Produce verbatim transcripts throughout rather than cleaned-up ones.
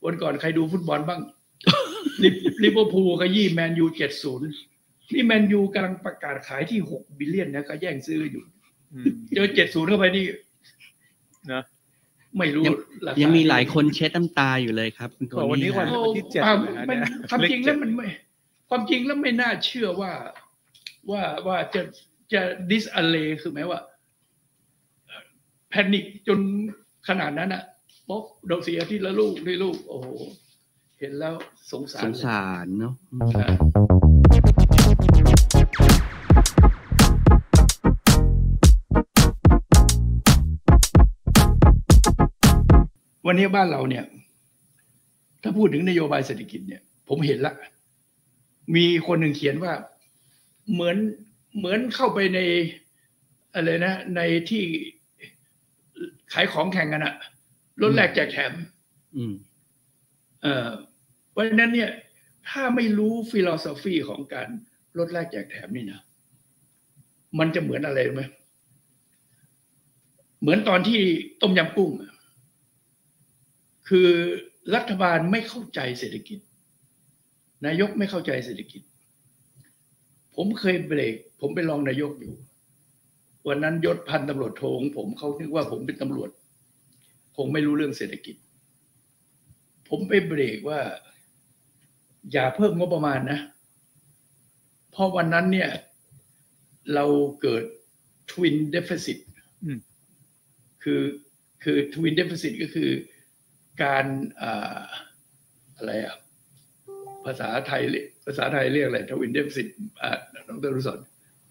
วันก่อนใครดูฟุตบอลบ้างลิเวอร์พูลก็ยี่แมนยูเจ็ดศูนย์นี่แมนยูกำลังประกาศขายที่หกบิลเลียนนะก็แย่งซื้ออยู่เจอเจ็ดศูนย์เข้าไปนี่นะไม่รู้ยังมีหลายคนเช็ดน้ำตาอยู่เลยครับคุณโทนี่วันนี้วันที่เจ็ดมันความจริงแล้วมันไม่ความจริงแล้วไม่น่าเชื่อว่าว่าว่าจะจะดิสอเลคือหมายว่าแพนิคจนขนาดนั้นอ่ะป๊อกโดนเสียที่ละลูกด้วยลูกโอ้โหเห็นแล้วสงสารสงสารเนาะวันนี้บ้านเราเนี่ยถ้าพูดถึงนโยบายเศรษฐกิจเนี่ยผมเห็นละมีคนหนึ่งเขียนว่าเหมือนเหมือนเข้าไปในอะไรนะในที่ขายของแข่งกันอะลดแลกแจกแถมเอ่อเพราะฉะนั้นเนี่ยถ้าไม่รู้ฟิโลโซฟีของการลดแลกแจกแถมนี่นะมันจะเหมือนอะไรไหมเหมือนตอนที่ต้มยำกุ้งคือรัฐบาลไม่เข้าใจเศรษฐกิจนายกไม่เข้าใจเศรษฐกิจผมเคยเบรกผมไปรองนายกอยู่วันนั้นยศพันตำรวจโทของผมเขาคิดว่าผมเป็นตำรวจคงไม่รู้เรื่องเศรษฐกิจผมไปเบรกว่าอย่าเพิ่มงบประมาณนะเพราะวันนั้นเนี่ยเราเกิด twin deficit คือคือ twin deficit ก็คือการอ่าอะไรอ่ะภาษาไทยภาษาไทยเรียกอะไร twin deficit อ่าดร.รุศร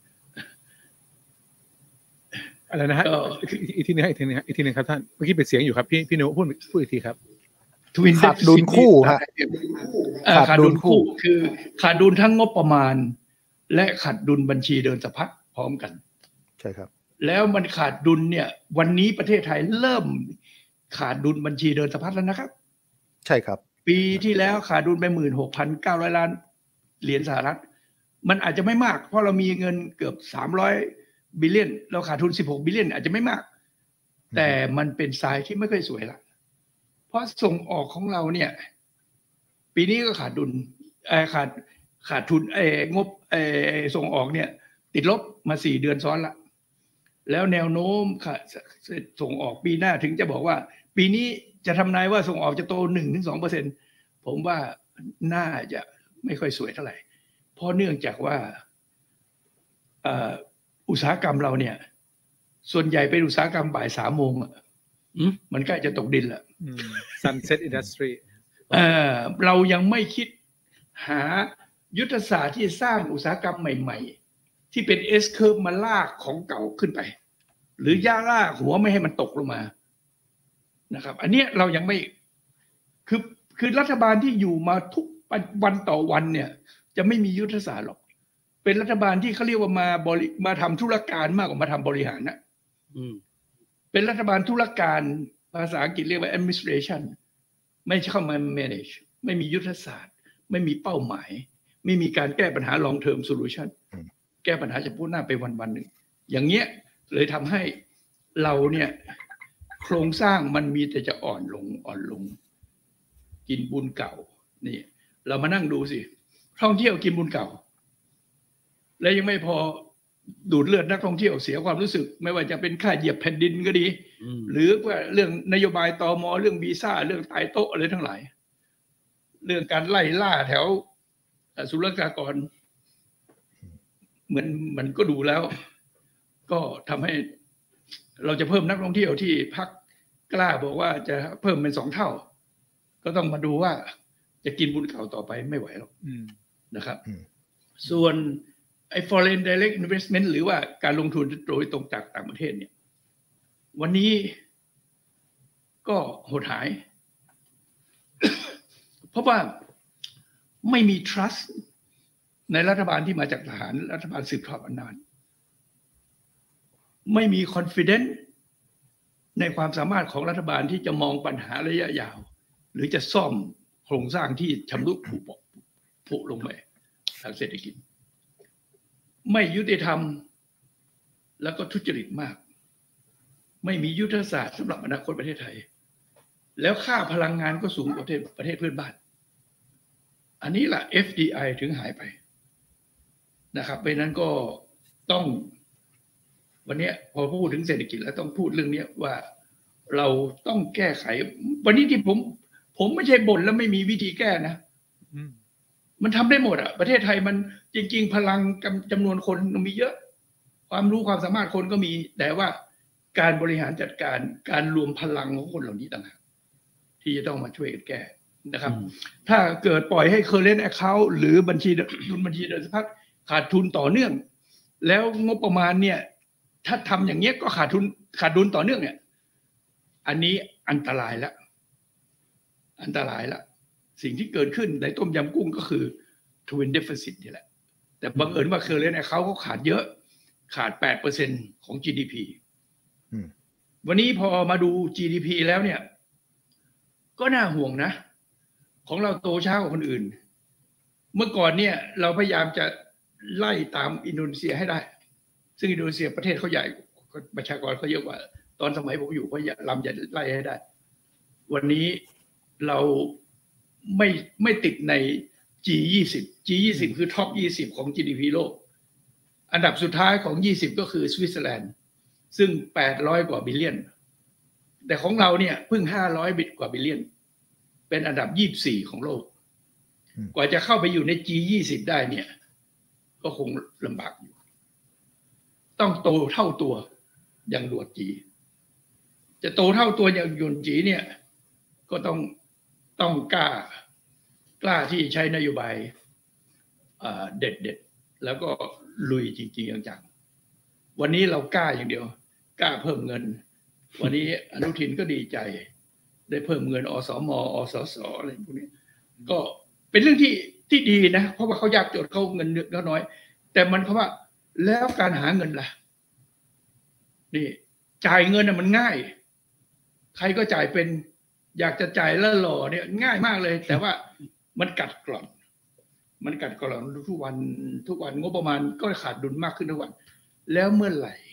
อะไรนะฮะอีกทีนึงอีกทีนึงอีกทีนึงครับท่านเมื่อกี้เป็นเสียงอยู่ครับพี่พี่นุพูดพูดอีกทีครับขาดดุลคู่ฮะขาดดุลคู่คือขาดดุลทั้งงบประมาณและขาดดุลบัญชีเดินสะพัดพร้อมกันใช่ครับแล้วมันขาดดุลเนี่ยวันนี้ประเทศไทยเริ่มขาดดุลบัญชีเดินสะพัดแล้วนะครับใช่ครับปีที่แล้วขาดดุลไป หนึ่งหมื่นหกพันเก้าร้อย ล้านเหรียญสหรัฐมันอาจจะไม่มากเพราะเรามีเงินเกือบสามร้อยบิลเลียนเราขาดทุนสิบหกบิลเลียนอาจจะไม่มากแต่มันเป็นทรายที่ไม่ค่อยสวยละเพราะส่งออกของเราเนี่ยปีนี้ก็ขาดดุลเอ่อขาดขาดทุนเอ่องบเอ่อส่งออกเนี่ยติดลบมาสี่เดือนซ้อนละแล้วแนวโน้มค่ะส่งออกปีหน้าถึงจะบอกว่าปีนี้จะทำนายว่าส่งออกจะโต หนึ่งถึงสองเปอร์เซ็นต์ ผมว่าน่าจะไม่ค่อยสวยเท่าไหร่เพราะเนื่องจากว่าเอ่ออุตสาหกรรมเราเนี่ยส่วนใหญ่เป็นอุตสาหกรรมบ่ายสามโมงอ่ะมันใกล้จะตกดินแล้ว Sunset Industry เออเรายังไม่คิดหายุทธศาสตร์ที่สร้างอุตสาหกรรมใหม่ๆที่เป็น S curve มาลากของเก่าขึ้นไปหรือย่าลากหัวไม่ให้มันตกลงมานะครับอันนี้เรายังไม่คือคือรัฐบาลที่อยู่มาทุกวันต่อวันเนี่ยจะไม่มียุทธศาสตร์หรอกเป็นรัฐบาลที่เขาเรียกว่ามาบริมาทำธุรการมากกว่ามาทำบริหารนะเป็นรัฐบาลธุรการภาษาอังกฤษเรียกว่า administration ไม่เข้ามา manage ไม่มียุทธศาสตร์ไม่มีเป้าหมายไม่มีการแก้ปัญหา long term solution แก้ปัญหาเฉพาะหน้าไปวันๆหนึ่งอย่างเงี้ยเลยทำให้เราเนี่ยโครงสร้างมันมีแต่จะอ่อนลงอ่อนลงกินบุญเก่านี่เรามานั่งดูสิท่องเที่ยวกินบุญเก่าและยังไม่พอดูดเลือดนักท่องเที่ยวเสียความรู้สึกไม่ว่าจะเป็นค่าเหยียบแผ่นดินก็ดีหรือว่าเรื่องนโยบายตม.เรื่องวีซ่าเรื่องตายโต๊ะอะไรทั้งหลายเรื่องการไล่ล่าแถวศุลกากรเหมือนมันก็ดูแล้วก็ทำให้เราจะเพิ่มนักท่องเที่ยวที่พรรคกล้าบอกว่าจะเพิ่มเป็นสองเท่าก็ต้องมาดูว่าจะกินบุญเก่าต่อไปไม่ไหวหรอกนะครับส่วนไอ้ foreign direct investment หรือว่าการลงทุนโดยตรงจากต่างประเทศเนี่ยวันนี้ก็หดหาย เพราะว่าไม่มี trust ในรัฐบาลที่มาจากทหารรัฐบาลสืบทอดอำนาจไม่มี confidence ในความสามารถของรัฐบาลที่จะมองปัญหาระยะยาวหรือจะซ่อมโครงสร้างที่ชำรุดผุผุลงไปทางเศรษฐกิจไม่ยุติธรรมแล้วก็ทุจริตมากไม่มียุทธศาสตร์สำหรับอนาคตประเทศไทยแล้วค่าพลังงานก็สูงกว่าประเทศประเทศเพื่อนบ้าน อันนี้แหละ เอฟ ดี ไอ ถึงหายไปนะครับเพราะนั้นก็ต้องวันนี้พอพูดถึงเศรษฐกิจแล้วต้องพูดเรื่องนี้ว่าเราต้องแก้ไขวันนี้ที่ผมผมไม่ใช่บ่นแล้วไม่มีวิธีแก้นะมันทำได้หมดอะประเทศไทยมันจริงๆพลังจำนวนคนมีเยอะความรู้ความสามารถคนก็มีแต่ว่าการบริหารจัดการการรวมพลังของคนเหล่านี้ต่างหากที่จะต้องมาช่วยกันแก้นะครับถ้าเกิดปล่อยให้ current account หรือบัญชีดุลบัญชีเดินสะพัดขาดทุนต่อเนื่องแล้วงบประมาณเนี่ยถ้าทำอย่างเงี้ยก็ขาดทุนขาดดุลต่อเนื่องเนี่ยอันนี้อันตรายแล้วอันตรายแล้วสิ่งที่เกิดขึ้นในต้มยำกุ้งก็คือ twin deficit นี่แหละแต่บังเอิญว่า current account เขาขาดเยอะขาด แปดเปอร์เซ็นต์ ของ จี ดี พี วันนี้พอมาดู จี ดี พี แล้วเนี่ยก็น่าห่วงนะของเราโตช้ากว่าคนอื่นเมื่อก่อนเนี่ยเราพยายามจะไล่ตามอินโดนีเซียให้ได้ซึ่งอินโดนีเซียประเทศเขาใหญ่ประชากรเขาเยอะกว่าตอนสมัยผมอยู่เขาลำจะไล่ให้ได้วันนี้เราไม่ไม่ติดใน จี ยี่สิบ จี ยี่สิบ คือท็อปยี่สิบของ จี ดี พี โลกอันดับสุดท้ายของยี่สิบก็คือสวิตเซอร์แลนด์ซึ่งแปดร้อยกว่าบิลเลียนแต่ของเราเนี่ยเพิ่งห้าร้อยบิตกว่าบิลเลียนเป็นอันดับยี่สิบสี่ของโลกกว่าจะเข้าไปอยู่ใน จี ยี่สิบ ได้เนี่ยก็คงลำบากอยู่ต้องโตเท่าตัวอย่างหลวดจีจะโตเท่าตัวอย่างหยวนจีเนี่ยก็ต้องต้องกล้ากล้าที่ใช้นโยบายเด็ดๆแล้วก็ลุยจริงๆจังๆวันนี้เรากล้าอย่างเดียวกล้าเพิ่มเงินวันนี้อนุทินก็ดีใจได้เพิ่มเงินอสมอสสอะไรพวกนี้ก็เป็นเรื่องที่ที่ดีนะเพราะว่าเขายากจนเขาเงินเดือนเขาน้อยแต่มันเขาว่าแล้วการหาเงินล่ะนี่จ่ายเงินน่ะมันง่ายใครก็จ่ายเป็นอยากจะจ่ายแล้วหล่อเนี่ยง่ายมากเลยแต่ว่ามันกัดกร่อนมันกัดกร่อนทุกวันทุกวันงบประมาณก็ขาดดุลมากขึ้นทุกวันแล้วเมื่อไหร่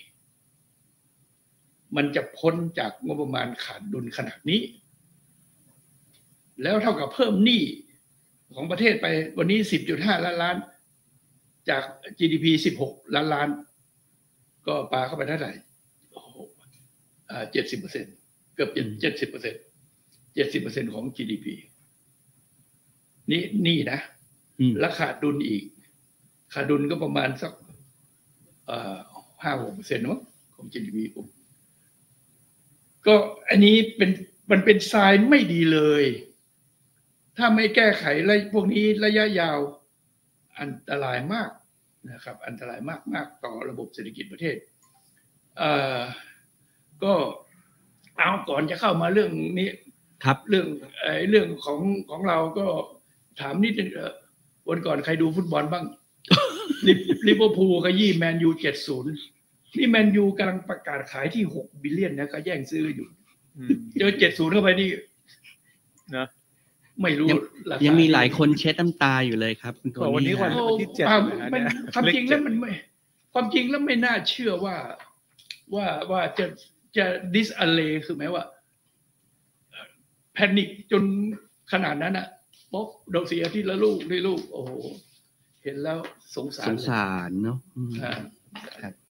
มันจะพ้นจากงบประมาณขาดดุลขนาดนี้แล้วเท่ากับเพิ่มหนี้ของประเทศไปวันนี้ สิบจุดห้า ล้านล้านจาก จี ดี พี สิบหก ล้านล้านก็ปาเข้าไปเท่าไหร่โอ้โหอ่า เจ็ดสิบเปอร์เซ็นต์ เกือบ เจ็ดสิบเปอร์เซ็นต์ เจ็ดสิบเปอร์เซ็นต์ ของ จี ดี พี นี่นี่นะแล้วขาดดุลอีกขาดดุลก็ประมาณสักเอ่อ ห้าหกเปอร์เซ็นต์ มั้งของ จี ดี พี ผมก็อันนี้เป็นมันเป็นทรายไม่ดีเลยถ้าไม่แก้ไขและพวกนี้ระยะยาวอันตรายมากนะครับอันตรายมากมากต่อระบบเศรษฐกิจประเทศเอ่อก็เอาก่อนจะเข้ามาเรื่องนี้ครับเรื่องไอ้เรื่องของของเราก็ถามนิดนึงวันก่อนใครดูฟุตบอลบ้าง ลิเวอร์พูลขยี้แมนยู เจ็ดศูนย์ นี่แมนยูกำลังประกาศขายที่หกบิลเลียนนะก็แย่งซื้ออยู่เจอเจ็ดศูนย์เข้าไปนี่นะไม่รู้ยังมีหลายคนเช็ดน้ำตาอยู่เลยครับตัววันนี้วันที่เจ็ดมันความจริงแล้วมันไม่ความจริงแล้วไม่น่าเชื่อว่าว่าว่าจะจะดิสอะเลคือหมายว่าแพนิคจนขนาดนั้นอ่ะป๊อกโดนเสียที่ละลูกที่ลูกโอ้โหเห็นแล้วสงสารสงสารเนาะ